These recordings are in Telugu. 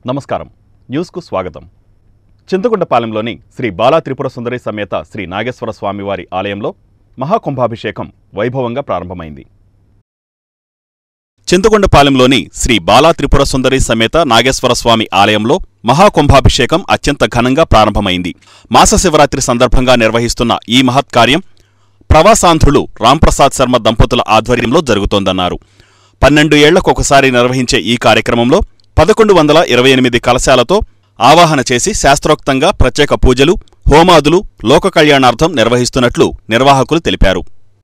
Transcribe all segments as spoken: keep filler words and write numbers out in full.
నమస్కారం న్యూస్ కు స్వాగతం. చింతకుండపాలెంలోని శ్రీ బాలా త్రిపుర సుందరి సమేత శ్రీ నాగేశ్వర స్వామివారి ఆలయంలో మహాకుంభాభిషేకం వైభవంగా ప్రారంభమైంది. చింతకుండపాలెంలోని శ్రీ బాలా త్రిపుర సుందరి సమేత నాగేశ్వర స్వామి ఆలయంలో మహాకుంభాభిషేకం అత్యంత ఘనంగా ప్రారంభమైంది. మాస శివరాత్రి సందర్భంగా నిర్వహిస్తున్న ఈ మహత్కార్యం ప్రవాసాంధ్రులు రాంప్రసాద్ శర్మ దంపతుల ఆధ్వర్యంలో జరుగుతోందన్నారు. పన్నెండు ఏళ్లకొకసారి నిర్వహించే ఈ కార్యక్రమంలో పదకొండు వందల ఇరవై ఎనిమిది కలశాలతో ఆవాహన చేసి శాస్త్రోక్తంగా ప్రత్యేక పూజలు, హోమాదులు లోక కళ్యాణార్థం నిర్వహిస్తున్నట్లు నిర్వాహకులు తెలిపారు.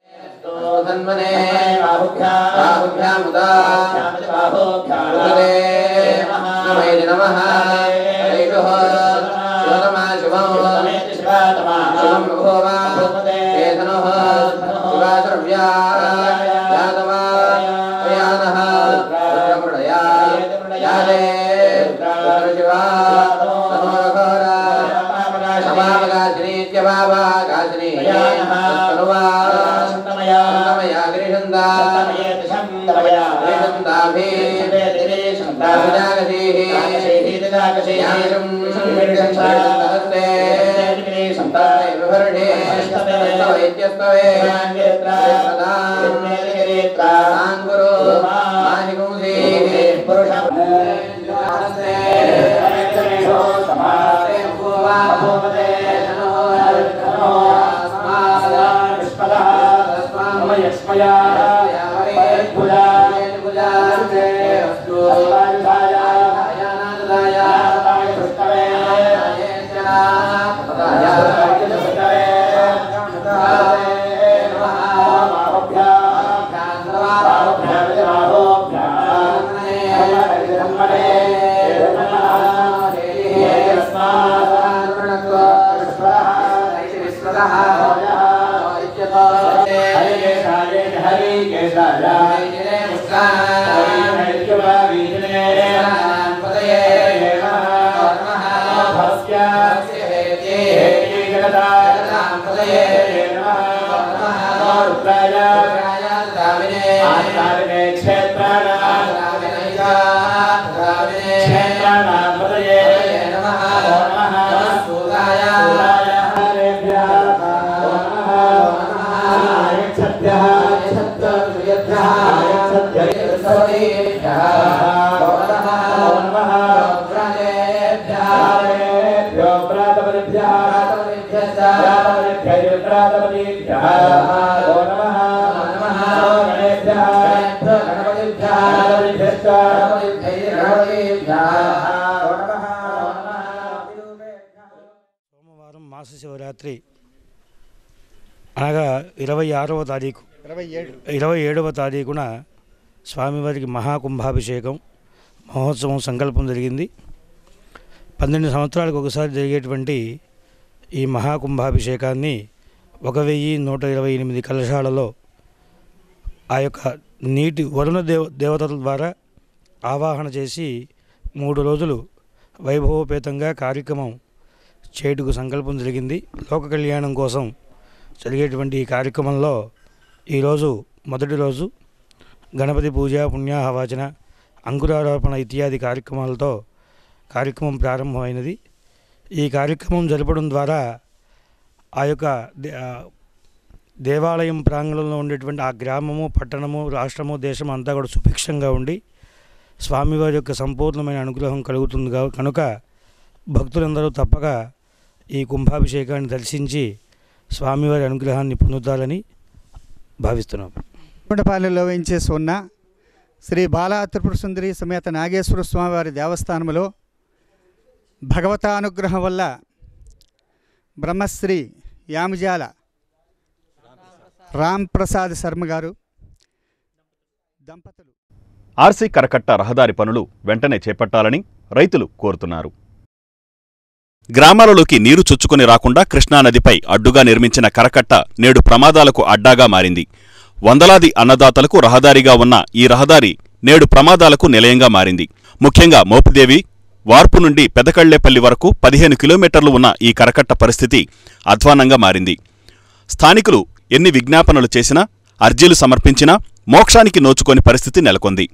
సోమవారం మాస శివరాత్రి అనగా ఇరవై ఆరవ తారీఖు ఇరవై ఏడవ తారీఖున స్వామివారికి మహాకుంభాభిషేకం మహోత్సవం సంకల్పం జరిగింది. పన్నెండు సంవత్సరాలకు ఒకసారి జరిగేటువంటి ఈ మహాకుంభాభిషేకాన్ని ఒక వెయ్యి నూట ఇరవై ఎనిమిది కలశాలలో ఆ యొక్క నీటి వరుణ దేవ దేవతల ద్వారా ఆవాహన చేసి మూడు రోజులు వైభవోపేతంగా కార్యక్రమం చేయుటకు సంకల్పం జరిగింది. లోక కళ్యాణం కోసం జరిగేటువంటి ఈ కార్యక్రమంలో ఈరోజు మొదటి రోజు గణపతి పూజ, పుణ్యాహవాచన, అంకురారోపణ ఇత్యాది కార్యక్రమాలతో కార్యక్రమం ప్రారంభమైనది. ఈ కార్యక్రమం జరపడం ద్వారా ఆ యొక్క దేవాలయం ప్రాంగణంలో ఉండేటువంటి ఆ గ్రామము, పట్టణము, రాష్ట్రము, దేశము అంతా కూడా సుభిక్షంగా ఉండి స్వామివారి యొక్క సంపూర్ణమైన అనుగ్రహం కలుగుతుంది. కనుక భక్తులందరూ తప్పక ఈ కుంభాభిషేకాన్ని దర్శించి స్వామివారి అనుగ్రహాన్ని పొందుతారని భావిస్తున్నాం. చింతకుండపాలెంలో వేయించేసి ఉన్న శ్రీ బాలా త్రిపుర సుందరి సమేత నాగేశ్వర స్వామివారి దేవస్థానంలో భగవతానుగ్రహం వల్ల బ్రహ్మశ్రీ యామజాల రాంప్రసాద్ శర్మ గారు దంపతులు ఆర్సీ కరకట్ట రహదారి పనులు వెంటనే చేపట్టాలని రైతులు కోరుతున్నారు. గ్రామాలలోకి నీరు చొచ్చుకుని రాకుండా కృష్ణానదిపై అడ్డుగా నిర్మించిన కరకట్ట నేడు ప్రమాదాలకు అడ్డాగా మారింది. వందలాది అన్నదాతలకు రహదారిగా ఉన్న ఈ రహదారి నేడు ప్రమాదాలకు నిలయంగా మారింది. ముఖ్యంగా మోపిదేవి, వార్పు నుండి పెదకళ్లేపల్లి వరకు పదిహేను కిలోమీటర్లు ఉన్న ఈ కరకట్ట పరిస్థితి అధ్వానంగా మారింది. స్థానికులు ఎన్ని విజ్ఞాపనలు చేసినా, అర్జీలు సమర్పించినా మోక్షానికి నోచుకోని పరిస్థితి నెలకొంది.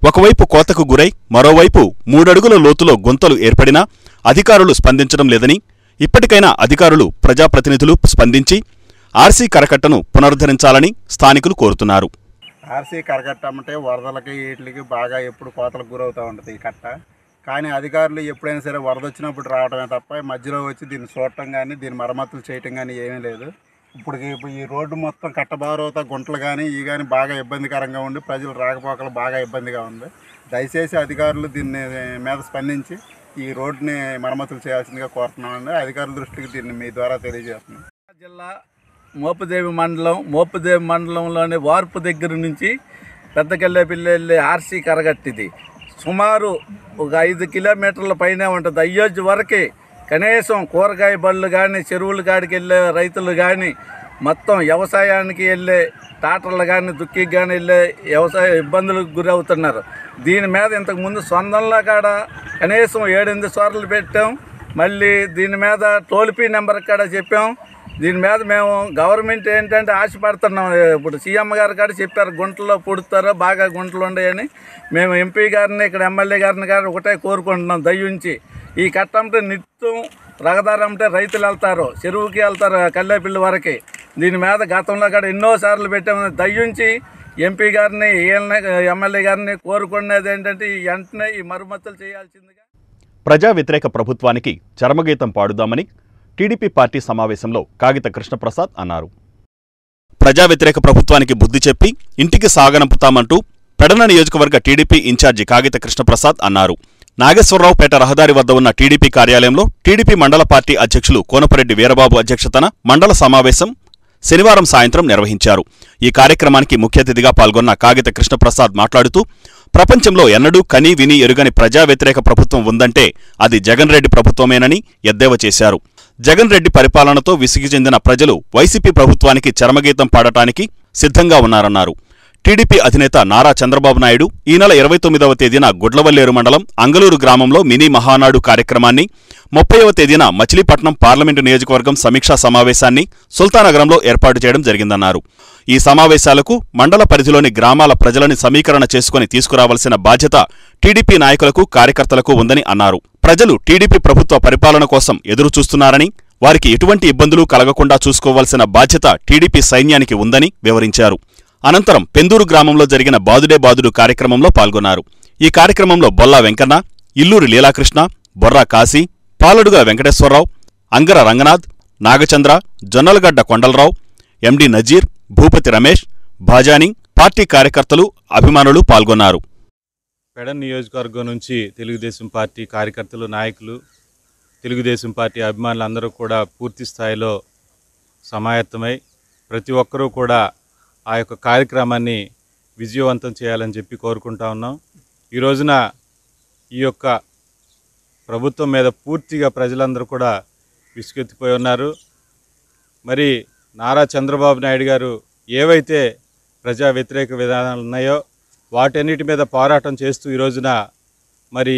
ఒకవైపు కోతకు గురై మరోవైపు మూడడుగుల లోతులో గుంతలు ఏర్పడినా అధికారులు స్పందించడం లేదని, ఇప్పటికైనా అధికారులు ప్రజాప్రతినిధులు స్పందించి ఆర్సీ కరకట్టను పునరుద్ధరించాలని స్థానికులు కోరుతున్నారు. ఆర్సీ కరకట్ట అంటే వరదలకి వీటికి బాగా ఎప్పుడు కోతలకు గురవుతూ ఉంటుంది ఈ కట్ట. కానీ అధికారులు ఎప్పుడైనా సరే వరద వచ్చినప్పుడు రావడమే తప్ప మధ్యలో వచ్చి దీన్ని చూడటం కానీ దీన్ని మరమ్మతులు చేయటం కానీ ఏమీ లేదు. ఇప్పుడు ఈ రోడ్డు మొత్తం కట్టబారవుతా గుంటలు కానీ ఇవి కానీ బాగా ఇబ్బందికరంగా ఉండి ప్రజలు రాకపోకలు బాగా ఇబ్బందిగా ఉంది. దయచేసి అధికారులు దీన్ని మీద స్పందించి ఈ రోడ్డుని మరమ్మతులు చేయాల్సిందిగా కోరుతున్నామండి. అధికారుల దృష్టికి దీన్ని మీ ద్వారా తెలియజేస్తున్నాం. జిల్లా మోపుదేవి మండలం మోపుదేవి మండలంలోని వార్పు దగ్గర నుంచి పెద్దకెళ్ళేపల్లి వెళ్ళే ఆర్సీ కరగట్టిది సుమారు ఒక ఐదు కిలోమీటర్ల పైనే ఉంటుంది. అయ్యోజు వరకే కనీసం కూరగాయ బళ్ళు కానీ చెరువుల కాడికి వెళ్ళే రైతులు కానీ మొత్తం వ్యవసాయానికి వెళ్ళే టాటర్లు కానీ దుక్కి కానీ వెళ్ళే వ్యవసాయ ఇబ్బందులకు గురవుతున్నారు. దీని మీద ఇంతకుముందు సొంతంలో కాడ కనీసం ఏడెనిమిది సార్లు పెట్టాం. మళ్ళీ దీని మీద టోల్ ఫ్రీ నెంబర్ కాడ చెప్పాం. దీని మీద మేము గవర్నమెంట్ ఏంటంటే ఆశపడుతున్నాం. ఇప్పుడు సీఎం గారు కాడ చెప్పారు గుంటల్లో పుడతారో బాగా గుంటలు ఉన్నాయని. మేము ఎంపీ గారిని ఇక్కడ ఎమ్మెల్యే గారిని గారు ఒకటే కోరుకుంటున్నాం, దయ్యుంచి ఈ కట్టంటే నిత్యం రహదారంటే రైతులు వెళ్తారు, చెరువుకి వెళ్తారు కల్లేపిల్లి వరకు. దీని మీద గతంలో కూడా ఎన్నోసార్లు పెట్టాము. దయ్యుంచి ఎంపీ గారిని ఈయన ఎమ్మెల్యే గారిని కోరుకునేది ఏంటంటే ఈ వెంటనే ఈ మరమ్మతులు చేయాల్సిందిగా. ప్రజా వ్యతిరేక ప్రభుత్వానికి చరమగీతం పాడుదామని టీడీపీ పార్టీ సమావేశంలో కాగిత కృష్ణప్రసాద్ అన్నారు. ప్రజా వ్యతిరేక ప్రభుత్వానికి బుద్ధి చెప్పి ఇంటికి సాగనంపుతామంటూ పెడన నియోజకవర్గ టీడీపీ ఇన్ఛార్జి కాగిత కృష్ణప్రసాద్ అన్నారు. నాగేశ్వరరావుపేట రహదారి వద్ద ఉన్న టీడీపీ కార్యాలయంలో టీడీపీ మండల పార్టీ అధ్యక్షులు కోనపరెడ్డి వీరబాబు అధ్యక్షతన మండల సమావేశం శనివారం సాయంత్రం నిర్వహించారు. ఈ కార్యక్రమానికి ముఖ్య అతిథిగా పాల్గొన్న కాగిత కృష్ణప్రసాద్ మాట్లాడుతూ ప్రపంచంలో ఎన్నడూ కనీ విని ఎరుగని ప్రజా వ్యతిరేక ప్రభుత్వం ఉందంటే అది జగన్ రెడ్డి ప్రభుత్వమేనని ఎద్దేవా చేశారు. జగన్ రెడ్డి పరిపాలనతో విసిగి చెందిన ప్రజలు వైసీపీ ప్రభుత్వానికి చరమగీతం పాడటానికి సిద్ధంగా ఉన్నారన్నారు. టీడీపీ అధినేత నారా చంద్రబాబు నాయుడు ఈ నెల ఇరవై తొమ్మిదవ తేదీన గుడ్లవల్లేరు మండలం అంగలూరు గ్రామంలో మినీ మహానాడు కార్యక్రమాన్ని, ముప్పైవ తేదీన మచిలీపట్నం పార్లమెంటు నియోజకవర్గం సమీక్షా సమావేశాన్ని సుల్తానగరంలో ఏర్పాటు చేయడం జరిగిందన్నారు. ఈ సమావేశాలకు మండల పరిధిలోని గ్రామాల ప్రజలని సమీకరణ చేసుకుని తీసుకురావాల్సిన బాధ్యత టీడీపీ నాయకులకు కార్యకర్తలకు ఉందని అన్నారు. ప్రజలు టీడీపీ ప్రభుత్వ పరిపాలన కోసం ఎదురుచూస్తున్నారని, వారికి ఎటువంటి ఇబ్బందులు కలగకుండా చూసుకోవాల్సిన బాధ్యత టీడీపీ సైన్యానికి ఉందని వివరించారు. అనంతరం పెందూరు గ్రామంలో జరిగిన బాదుడే బాదుడు కార్యక్రమంలో పాల్గొన్నారు. ఈ కార్యక్రమంలో బొల్లా వెంకన్న, ఇల్లూరి లీలాకృష్ణ, బొర్రా కాశీ, పాలడుగ వెంకటేశ్వరరావు, అంగర రంగనాథ్, నాగచంద్ర, జొన్నలగడ్డ కొండలరావు, ఎండి నజీర్, భూపతి రమేష్, భాజాని, పార్టీ కార్యకర్తలు, అభిమానులు పాల్గొన్నారు. పెడన్ నియోజకవర్గం నుంచి తెలుగుదేశం పార్టీ కార్యకర్తలు, నాయకులు, తెలుగుదేశం పార్టీ అభిమానులు అందరూ కూడా పూర్తి స్థాయిలో సమాయత్తమై ప్రతి ఒక్కరూ కూడా ఆ యొక్క కార్యక్రమాన్ని విజయవంతం చేయాలని చెప్పి కోరుకుంటా ఉన్నాం. ఈ రోజున ఈ యొక్క ప్రభుత్వం మీద పూర్తిగా ప్రజలందరూ కూడా విసుగెత్తిపోయి ఉన్నారు. మరి నారా చంద్రబాబు నాయుడు గారు ఏవైతే ప్రజా వ్యతిరేక విధానాలు ఉన్నాయో వాటన్నిటి మీద పోరాటం చేస్తూ ఈ రోజున మరి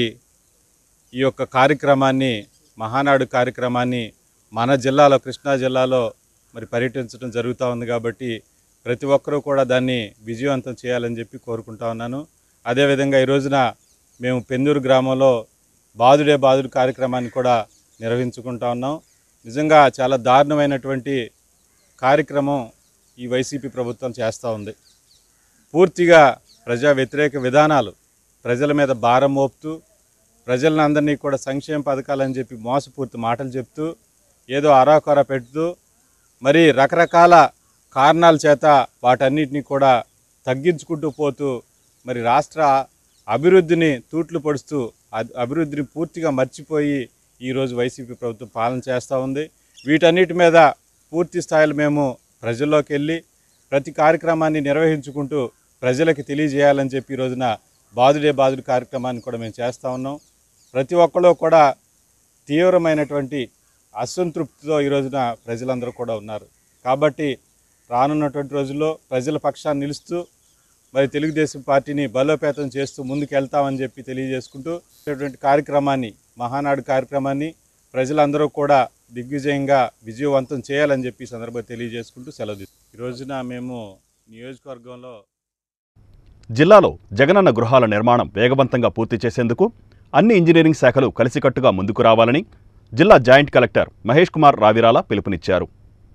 ఈ యొక్క కార్యక్రమాన్ని, మహానాడు కార్యక్రమాన్ని మన జిల్లాలో, కృష్ణా జిల్లాలో మరి పర్యటించడం జరుగుతూ ఉంది. కాబట్టి ప్రతి ఒక్కరూ కూడా దాన్ని విజయవంతం చేయాలని చెప్పి కోరుకుంటా ఉన్నాను. అదేవిధంగా ఈ రోజున మేము పెందూరు గ్రామంలో బాదుడే బాదుడు కార్యక్రమాన్ని కూడా నిర్వహించుకుంటా ఉన్నాం. నిజంగా చాలా దారుణమైనటువంటి కార్యక్రమం ఈ వైసీపీ ప్రభుత్వం చేస్తూ ఉంది. పూర్తిగా ప్రజా వ్యతిరేక విధానాలు, ప్రజల మీద భారం మోపుతూ, ప్రజలను అందరినీ కూడా సంక్షేమ పథకాలని చెప్పి మోసపూర్తి మాటలు చెప్తూ, ఏదో అరాకొర పెడుతూ, మరి రకరకాల కారణాల చేత వాటన్నిటినీ కూడా తగ్గించుకుంటూ పోతూ మరి రాష్ట్ర అభివృద్ధిని తూట్లు పొడుస్తూ అభివృద్ధిని పూర్తిగా మర్చిపోయి ఈరోజు వైసీపీ ప్రభుత్వం పాలన చేస్తూ ఉంది. వీటన్నిటి మీద పూర్తి స్థాయిలో మేము ప్రజల్లోకి వెళ్ళి ప్రతి కార్యక్రమాన్ని నిర్వహించుకుంటూ ప్రజలకు తెలియజేయాలని చెప్పి ఈ రోజున బాదుడే బాదుడు కార్యక్రమాన్ని కూడా మేము చేస్తూ ఉన్నాం. ప్రతి ఒక్కరు కూడా తీవ్రమైనటువంటి అసంతృప్తితో ఈ రోజున ప్రజలందరూ కూడా ఉన్నారు. కాబట్టి రానున్నటువంటి రోజుల్లో ప్రజల పక్షాన్ని నిలుస్తూ మరి తెలుగుదేశం పార్టీని బలోపేతం చేస్తూ ముందుకు వెళ్తామని చెప్పి తెలియజేసుకుంటూ ఇటువంటి కార్యక్రమాన్ని, మహానాడు కార్యక్రమాన్ని ప్రజలందరూ కూడా దిగ్విజయంగా విజయవంతం చేయాలని చెప్పి సందర్భంగా తెలియజేసుకుంటూ సెలవు తీసుకుంటాం. ఈ రోజున మేము నియోజకవర్గంలో జిల్లాలో జగనన్న గృహాల నిర్మాణం వేగవంతంగా పూర్తి చేసేందుకు అన్ని ఇంజనీరింగ్ శాఖలు కలిసికట్టుగా ముందుకు రావాలని జిల్లా జాయింట్ కలెక్టర్ మహేష్ కుమార్ రావిరాల పిలుపునిచ్చారు.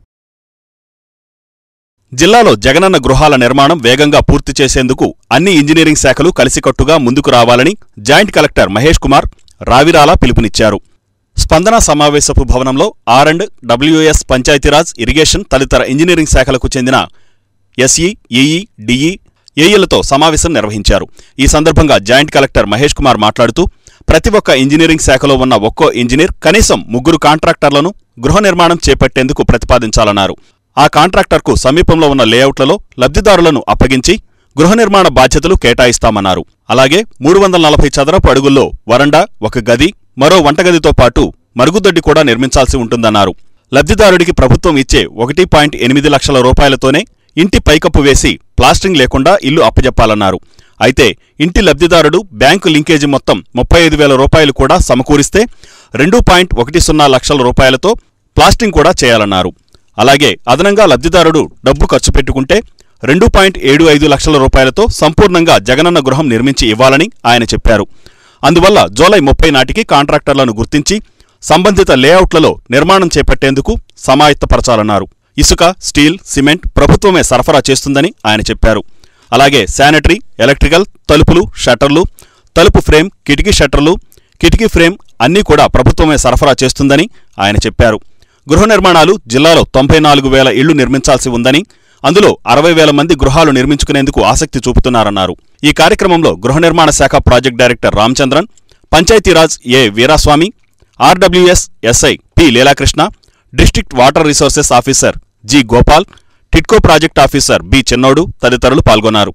జిల్లాలో జగనన్న గృహాల నిర్మాణం వేగంగా పూర్తి చేసేందుకు అన్ని ఇంజనీరింగ్ శాఖలు కలిసికట్టుగా ముందుకు రావాలని జాయింట్ కలెక్టర్ మహేష్ కుమార్ రావిరాల పిలుపునిచ్చారు. స్పందన సమావేశపు భవనంలో R and WS Panchayati Raj, irrigation తదితర ఇంజనీరింగ్ శాఖలకు చెందిన ఎస్ఈ, ఈఈ, డిఈ, ఏఈలతో సమావేశం నిర్వహించారు. ఈ సందర్భంగా జాయింట్ కలెక్టర్ మహేష్ కుమార్ మాట్లాడుతూ ప్రతి ఒక్క ఇంజనీరింగ్ శాఖలో ఉన్న ఒక్కో ఇంజనీర్ కనీసం ముగ్గురు కాంట్రాక్టర్లను గృహ నిర్మాణం చేపట్టేందుకు ప్రతిపాదించాలన్నారు. ఆ కాంట్రాక్టర్కు సమీపంలో ఉన్న లేఅవుట్లలో లబ్ధిదారులను అప్పగించి గృహ నిర్మాణ బాధ్యతలు కేటాయిస్తామన్నారు. అలాగే మూడు వందల నలభై చదరపు అడుగుల్లో వరండా, ఒక గది, మరో వంటగదితో పాటు మరుగుదొడ్డి కూడా నిర్మించాల్సి ఉంటుందన్నారు. లబ్ధిదారుడికి ప్రభుత్వం ఇచ్చే ఒకటి పాయింట్ ఎనిమిది లక్షల రూపాయలతోనే ఇంటి పైకప్పు వేసి ప్లాస్టరింగ్ లేకుండా ఇల్లు అప్పజెప్పాలన్నారు. అయితే ఇంటి లబ్ధిదారుడు బ్యాంకు లింకేజీ మొత్తం ముప్పై ఐదు వేల రూపాయలు కూడా సమకూరిస్తే రెండు పాయింట్ ఒకటి సున్నా లక్షల రూపాయలతో ప్లాస్టరింగ్ కూడా చేయాలన్నారు. అలాగే అదనంగా లబ్ధిదారుడు డబ్బు ఖర్చు పెట్టుకుంటే రెండు పాయింట్ ఏడు ఐదు లక్షల రూపాయలతో సంపూర్ణంగా జగనన్న గృహం నిర్మించి ఇవ్వాలని ఆయన చెప్పారు. అందువల్ల జూలై ముప్పై నాటికి కాంట్రాక్టర్లను గుర్తించి సంబంధిత లేఅవుట్లలో నిర్మాణం చేపట్టేందుకు సమాయత్తపరచాలన్నారు. ఇసుక, స్టీల్, సిమెంట్ ప్రభుత్వమే సరఫరా చేస్తుందని ఆయన చెప్పారు. అలాగే శానిటరీ, ఎలక్ట్రికల్, తలుపులు, షట్టర్లు, తలుపు ఫ్రేమ్, కిటికీ షట్టర్లు, కిటికీ ఫ్రేమ్ అన్నీ కూడా ప్రభుత్వమే సరఫరా చేస్తుందని ఆయన చెప్పారు. గృహ నిర్మాణాలు జిల్లాలో తొంభై నాలుగు వేల ఇళ్లు నిర్మించాల్సి ఉందని, అందులో అరవై వేల మంది గృహాలు నిర్మించుకునేందుకు ఆసక్తి చూపుతున్నారన్నారు. ఈ కార్యక్రమంలో గృహ నిర్మాణ శాఖ project director Ramachandran, Panchayati Raj A Veeraswamy, RWS SI P Leelakrishna, district water resources officer G Gopal, TIDCO project officer B Chinnodu తదితరులు పాల్గొన్నారు.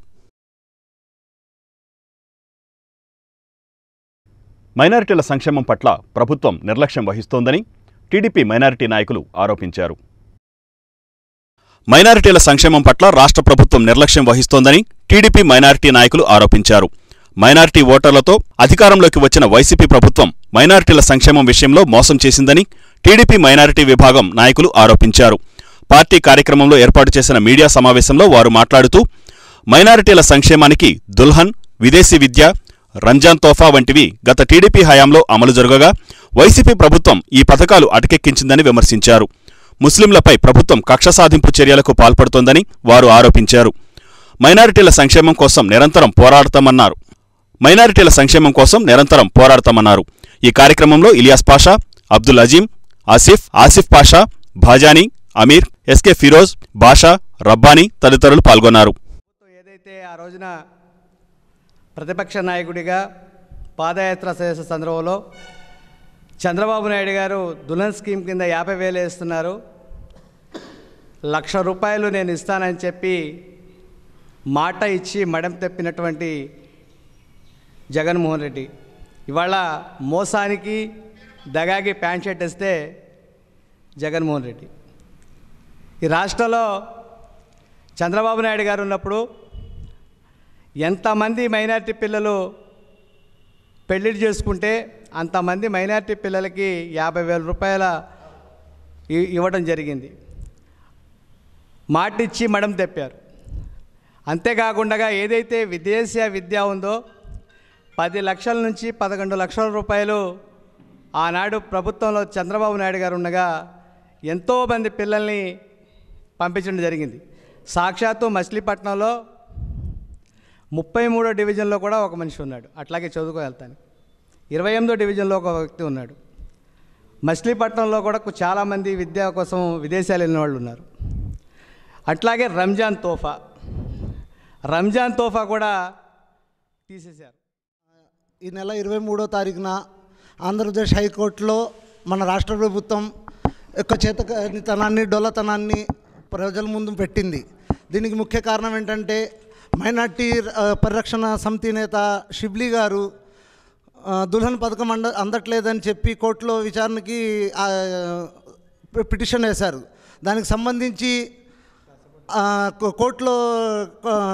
మైనారిటీల సంక్షేమం పట్ల ప్రభుత్వం నిర్లక్ష్యం వహిస్తోందని టీడీపీ మైనారిటీ నాయకులు ఆరోపించారు. మైనారిటీల సంక్షేమం పట్ల రాష్ట్ర ప్రభుత్వం నిర్లక్ష్యం వహిస్తోందని టీడీపీ మైనారిటీ నాయకులు ఆరోపించారు. మైనారిటీ ఓటర్లతో అధికారంలోకి వచ్చిన వైసీపీ ప్రభుత్వం మైనారిటీల సంక్షేమం విషయంలో మోసం చేసిందని టీడీపీ మైనారిటీ విభాగం నాయకులు ఆరోపించారు. పార్టీ కార్యక్రమంలో ఏర్పాటు చేసిన మీడియా సమావేశంలో వారు మాట్లాడుతూ మైనారిటీల సంక్షేమానికి దుల్హన్, విదేశీ విద్య, రంజాన్ తోఫా వంటివి గత టీడీపీ హయాంలో అమలు జరగగా వైసీపీ ప్రభుత్వం ఈ పథకాలు అటకెక్కించిందని విమర్శించారు. ముస్లింలపై ప్రభుత్వం కక్ష సాధింపు చర్యలకు పాల్పడుతోందని వారు ఆరోపించారు. మైనారిటీల సంక్షేమం కోసం నిరంతరం పోరాడతామన్నారు. మైనారిటీల సంక్షేమం కోసం నిరంతరం పోరాడతామన్నారు. ఈ కార్యక్రమంలో ఇలియాస్ పాషా, అబ్దుల్ అజీం, ఆసిఫ్, ఆసిఫ్ పాషా, భాజానీ, అమీర్, ఎస్కే ఫిరోజ్, బాషా, రబ్బానీ తదితరులు పాల్గొన్నారు. ఏదైతే ఆ రోజున ప్రతిపక్ష నాయకుడిగా పాదయాత్ర చేసే సందర్భంలో చంద్రబాబు నాయుడు గారు దుల్హన్ స్కీమ్ కింద యాభై వేలు వేస్తున్నారు, లక్ష రూపాయలు నేను ఇస్తానని చెప్పి మాట ఇచ్చి మడం తెప్పినటువంటి జగన్మోహన్ రెడ్డి ఇవాళ మోసానికి దగాకి ప్యాంట్ షర్ట్ వేస్తే జగన్మోహన్ రెడ్డి. ఈ రాష్ట్రంలో చంద్రబాబు నాయుడు గారు ఉన్నప్పుడు ఎంతమంది మైనారిటీ పిల్లలు పెళ్ళిళ్ళు చేసుకుంటే అంతమంది మైనారిటీ పిల్లలకి యాభై వేల రూపాయల ఇవ్వడం జరిగింది. మాటిచ్చి మడం తెప్పారు. అంతేకాకుండా ఏదైతే విదేశీ విద్య ఉందో పది లక్షల నుంచి పదకొండు లక్షల రూపాయలు ఆనాడు ప్రభుత్వంలో చంద్రబాబు నాయుడు గారు ఉండగా ఎంతోమంది పిల్లల్ని పంపించడం జరిగింది. సాక్షాత్తు మచిలీపట్నంలో ముప్పై మూడో డివిజన్లో కూడా ఒక మనిషి ఉన్నాడు, అట్లాగే చదువుకో వెళ్తాను. ఇరవై ఎనిమిదో డివిజన్లో ఒక వ్యక్తి ఉన్నాడు. మచిలీపట్నంలో కూడా చాలామంది విద్య కోసం విదేశాలు వెళ్ళిన వాళ్ళు ఉన్నారు. అట్లాగే రంజాన్ తోఫా రంజాన్ తోఫా కూడా తీసేశారు. ఈ నెల ఇరవై మూడో తారీఖున ఆంధ్రప్రదేశ్ హైకోర్టులో మన రాష్ట్ర ప్రభుత్వం యొక్క చేతకానితనాన్ని, డొల్లతనాన్ని ప్రజల ముందు పెట్టింది. దీనికి ముఖ్య కారణం ఏంటంటే మైనార్టీ పరిరక్షణ సమితి నేత షిబ్లీ గారు దుల్హన్ పథకం అంద అందట్లేదని చెప్పి కోర్టులో విచారణకి పిటిషన్ వేశారు. దానికి సంబంధించి కోర్టులో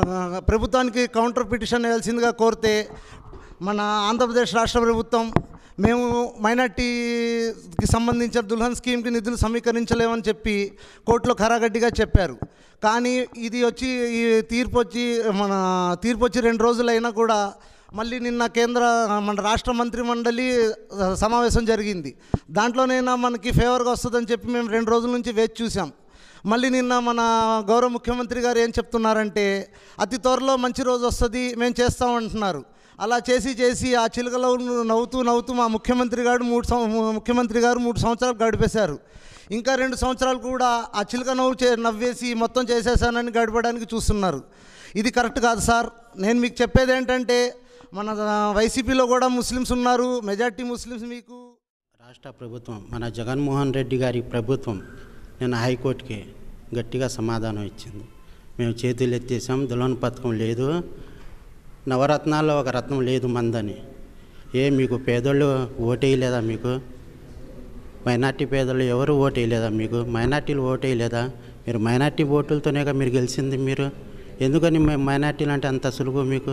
ప్రభుత్వానికి కౌంటర్ పిటిషన్ వేయాల్సిందిగా కోరితే మన ఆంధ్రప్రదేశ్ రాష్ట్ర ప్రభుత్వం మేము మైనార్టీకి సంబంధించిన దుల్హన్ స్కీమ్కి నిధులు సమీకరించలేమని చెప్పి కోర్టులో ఖరాగడ్డిగా చెప్పారు. కానీ ఇది వచ్చి ఈ తీర్పు వచ్చి మన తీర్పు వచ్చి రెండు రోజులైనా కూడా మళ్ళీ నిన్న కేంద్ర మన రాష్ట్ర మంత్రి మండలి సమావేశం జరిగింది. దాంట్లోనైనా మనకి ఫేవర్గా వస్తుందని చెప్పి మేము రెండు రోజుల నుంచి వేచి చూసాం. మళ్ళీ నిన్న మన గౌరవ ముఖ్యమంత్రి గారు ఏం చెప్తున్నారంటే అతి త్వరలో మంచి రోజు వస్తుంది, మేము చేస్తామంటున్నారు. అలా చేసి చేసి ఆ చిలుకలో నవ్వుతూ నవ్వుతూ మా ముఖ్యమంత్రి గారు మూడు ముఖ్యమంత్రి గారు మూడు సంవత్సరాలు గడిపేశారు. ఇంకా రెండు సంవత్సరాలు కూడా ఆ చిలుక నవ్వు చే నవ్వేసి మొత్తం చేసేసానని గడపడానికి చూస్తున్నారు. ఇది కరెక్ట్ కాదు సార్. నేను మీకు చెప్పేది ఏంటంటే మన వైసీపీలో కూడా ముస్లిమ్స్ ఉన్నారు, మెజార్టీ ముస్లిమ్స్. మీకు రాష్ట్ర ప్రభుత్వం మన జగన్మోహన్ రెడ్డి గారి ప్రభుత్వం నేను హైకోర్టుకి గట్టిగా సమాధానం ఇచ్చింది. మేము చేతులు ఎత్తేసాం, దుల్హన్ పథకం లేదు, నవరత్నాల్లో ఒక రత్నం లేదు మందని. ఏ మీకు పేదోళ్ళు ఓటేయలేదా? మీకు మైనార్టీ పేదలు ఎవరు ఓటేయలేదా? మీకు మైనార్టీలు ఓటేయలేదా? మీరు మైనార్టీ ఓటులతోనేగా మీరు గెలిచింది. మీరు ఎందుకని మైనార్టీలు అంటే అంత సులువు మీకు?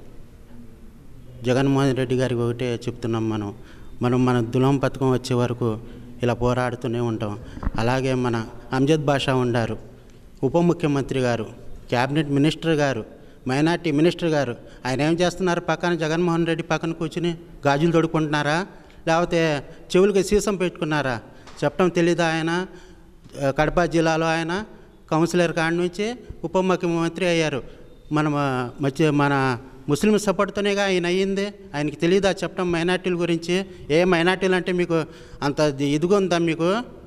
జగన్మోహన్ రెడ్డి గారికి ఒకటే చెప్తున్నాం, మనం మనం మన దుల్హన్ పథకం వచ్చే వరకు ఇలా పోరాడుతూనే ఉంటాం. అలాగే మన అంజద్ బాషా ఉండారు, ఉప ముఖ్యమంత్రి గారు, క్యాబినెట్ మినిస్టర్ గారు, మైనార్టీ మినిస్టర్ గారు. ఆయన ఏం చేస్తున్నారు? పక్కన జగన్మోహన్ రెడ్డి పక్కన కూర్చుని గాజులు తొడుకుంటున్నారా? లేకపోతే చెవులకి సీసం పెట్టుకున్నారా? చెప్పడం తెలీదా? ఆయన కడప జిల్లాలో ఆయన కౌన్సిలర్ కాడి నుంచి ఉప ముఖ్యమంత్రి అయ్యారు. మన మధ్య మన ముస్లిం సపోర్ట్తోనేగా ఆయన అయ్యింది. ఆయనకి తెలీదా చెప్పడం మైనార్టీల గురించి? ఏ మైనార్టీలు అంటే మీకు అంత ఇదిగా ఉందా మీకు?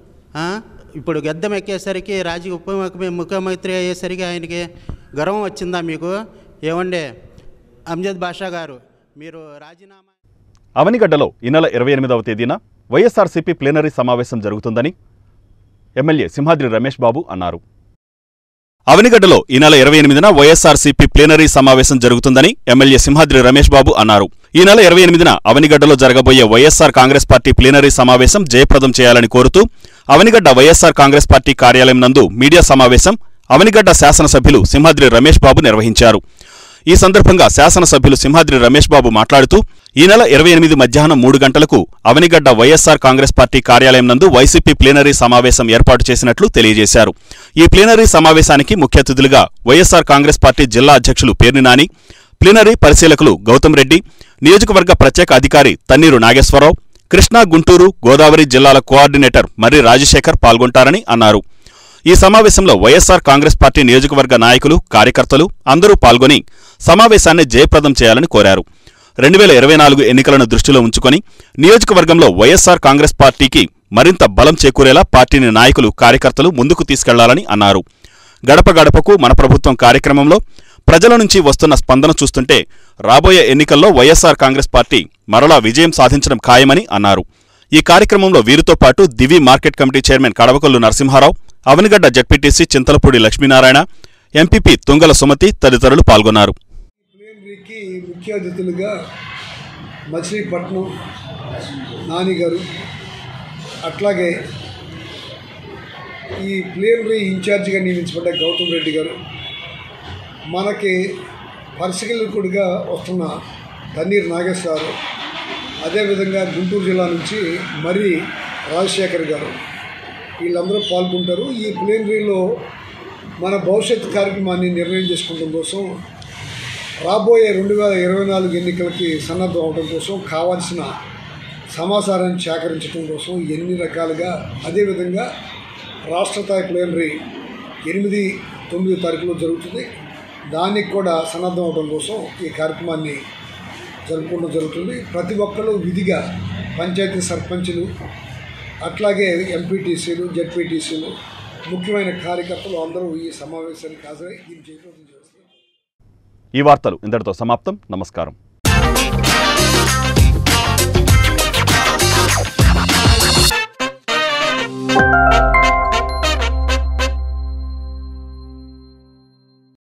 ఇప్పుడు గద్దెం ఎక్కేసరికి రాజీ ఉప ముఖ్యమంత్రి అయ్యేసరికి ఆయనకి గర్వం వచ్చిందా మీకు? ఏమండే అంజద్ బాషా గారు, మీరు రాజీనామా. అవనిగడ్డలో ఈ నెల ఇరవై ఎనిమిదవ తేదీన వైఎస్ఆర్సీపీ ప్లీనరీ సమావేశం జరుగుతుందని ఎమ్మెల్యే సింహాద్రి రమేష్ బాబు అన్నారు. అవనిగడ్డలో ఈ నెల ఇరవై ఎనిమిదిన వైఎస్ఆర్సీపీ ప్లీనరీ సమావేశం జరుగుతుందని ఎమ్మెల్యే సింహాద్రి రమేష్ బాబు అన్నారు. ఈ నెల ఇరవై ఎనిమిదిన అవనిగడ్డలో జరగబోయే వైఎస్ఆర్ కాంగ్రెస్ పార్టీ ప్లీనరీ సమావేశం జయప్రదం చేయాలని కోరుతూ అవనిగడ్డ వైఎస్ఆర్ కాంగ్రెస్ పార్టీ కార్యాలయం నందు మీడియా సమావేశం అవనిగడ్డ శాసనసభ్యులు సింహాద్రి రమేష్ బాబు నిర్వహించారు. ఈ సందర్భంగా శాసనసభ్యులు సింహాద్రి రమేష్ బాబు మాట్లాడుతూ ఈ నెల ఇరవై ఎనిమిది మధ్యాహ్నం మూడు గంటలకు అవనిగడ్డ వైఎస్ఆర్ కాంగ్రెస్ పార్టీ కార్యాలయం నందు వైసీపీ ప్లీనరీ సమావేశం ఏర్పాటు చేసినట్లు తెలియజేశారు. ఈ ప్లీనరీ సమావేశానికి ముఖ్య అతిథులుగా వైఎస్ఆర్ కాంగ్రెస్ పార్టీ జిల్లా అధ్యక్షులు పేర్ని నాని, ప్లీనరీ పరిశీలకులు గౌతమ్ రెడ్డి, నియోజకవర్గ ప్రత్యేక అధికారి తన్నీరు నాగేశ్వరరావు, కృష్ణా, గుంటూరు, గోదావరి జిల్లాల కోఆర్డినేటర్ మర్రి రాజశేఖర్ పాల్గొంటారని అన్నారు. ఈ సమావేశంలో వైఎస్ఆర్ కాంగ్రెస్ పార్టీ నియోజకవర్గ నాయకులు, కార్యకర్తలు అందరూ పాల్గొని సమావేశాన్ని జయప్రదం చేయాలని కోరారు. రెండు వేల ఇరవై నాలుగు ఎన్నికలను దృష్టిలో ఉంచుకొని నియోజకవర్గంలో వైఎస్ఆర్ కాంగ్రెస్ పార్టీకి మరింత బలం చేకూరేలా పార్టీని నాయకులు, కార్యకర్తలు ముందుకు తీసుకెళ్లాలని అన్నారు. గడప గడపకు మన ప్రభుత్వం కార్యక్రమంలో ప్రజల నుంచి వస్తున్న స్పందన చూస్తుంటే రాబోయే ఎన్నికల్లో వైఎస్ఆర్ కాంగ్రెస్ పార్టీ మరలా విజయం సాధించడం ఖాయమని అన్నారు. ఈ కార్యక్రమంలో వీరితో పాటు Divi market committee chairman Kadavakollu Narasimharao, Avanigadda ZPTC Chintalapudi Lakshminarayana, MPP Tungala Sumathi తదితరులు పాల్గొన్నారు. ప్లీనరీకి ముఖ్య అతిథులుగా మచిలీపట్నం నాని గారు, అట్లాగే ఈ ప్లీనరీ ఇన్ఛార్జిగా నియమించబడ్డ గౌతమ్ రెడ్డి గారు, మనకి పరిశీలకుడిగా వస్తున్న తన్నీరు నాగేశ్వరరావు, అదేవిధంగా గుంటూరు జిల్లా నుంచి మర్రి రాజశేఖర్ గారు, వీళ్ళందరూ పాల్గొంటారు. ఈ ప్లీనరీలో మన భవిష్యత్ కార్యక్రమాన్ని నిర్ణయం చేసుకోవడం కోసం, రాబోయే రెండు వేల ఇరవై నాలుగు ఎన్నికలకి సన్నద్ధం అవడం కోసం కావాల్సిన సమాచారాన్ని సేకరించడం కోసం ఎన్ని రకాలుగా, అదేవిధంగా రాష్ట్ర స్థాయి ప్లీనరీ ఎనిమిది తొమ్మిది తారీఖులో జరుగుతుంది. దానికి కూడా సన్నద్ధం అవడం కోసం ఈ కార్యక్రమాన్ని జరుపుకోవడం జరుగుతుంది. ప్రతి ఒక్కరు విధిగా పంచాయతీ సర్పంచులు, అట్లాగే ఎంపీటీసీలు, జెడ్పీటీసీలు, ముఖ్యమైన కార్యకర్తలు అందరూ ఈ సమావేశానికి హాజరై దీన్ని జయప్రదం చేస్తారు. ఈ వార్తలు ఇంతటితో సమాప్తం. నమస్కారం.